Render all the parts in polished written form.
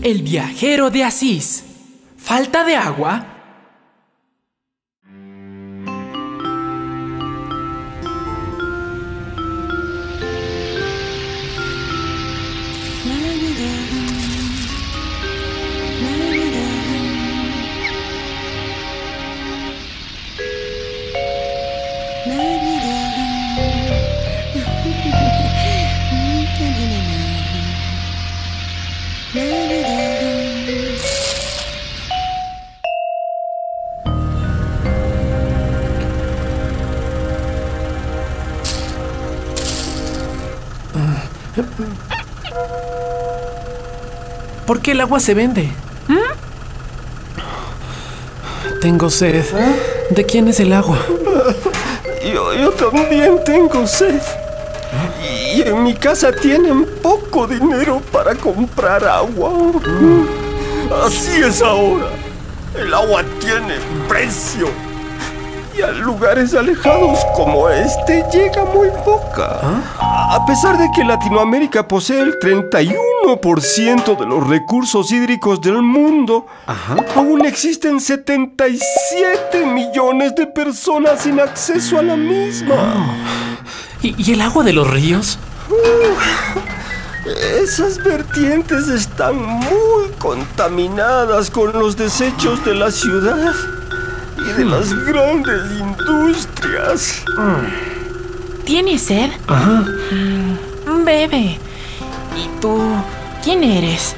El viajero de Asís. ¿Falta de agua? ¿Por qué el agua se vende? Tengo sed. ¿De quién es el agua? Yo también tengo sed. Y en mi casa tienen poco dinero para comprar agua. Así es ahora. El agua tiene precio. Y a lugares alejados como este llega muy poca. A pesar de que Latinoamérica posee el 31% de los recursos hídricos del mundo, aún existen 77 millones de personas sin acceso a la misma. ¿Y el agua de los ríos? Esas vertientes están muy contaminadas con los desechos de la ciudad y de las grandes industrias. ¿Tienes sed? Ajá. Bebe. ¿Y tú? ¿Quién eres?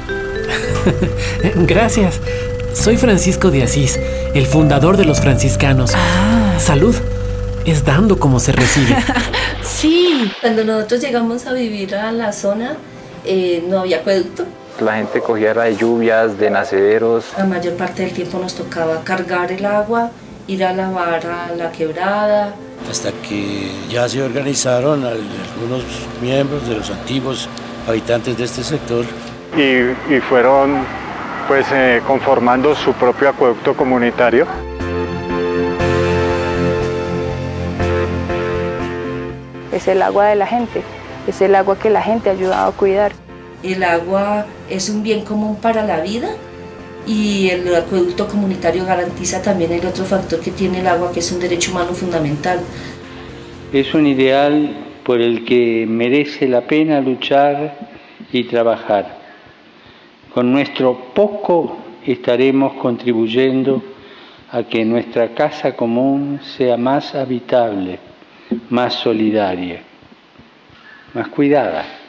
Gracias. Soy Francisco de Asís, el fundador de los franciscanos. Salud. Es dando como se recibe. Sí. Cuando nosotros llegamos a vivir a la zona, no había acueducto. La gente cogía de lluvias, de nacederos. La mayor parte del tiempo nos tocaba cargar el agua, ir a lavar a la quebrada. Hasta que ya se organizaron algunos miembros de los antiguos habitantes de este sector. Y fueron pues conformando su propio acueducto comunitario. Es el agua de la gente, es el agua que la gente ha ayudado a cuidar. El agua es un bien común para la vida y el acueducto comunitario garantiza también el otro factor que tiene el agua, que es un derecho humano fundamental. Es un ideal por el que merece la pena luchar y trabajar. Con nuestro poco estaremos contribuyendo a que nuestra casa común sea más habitable, más solidaria, más cuidada.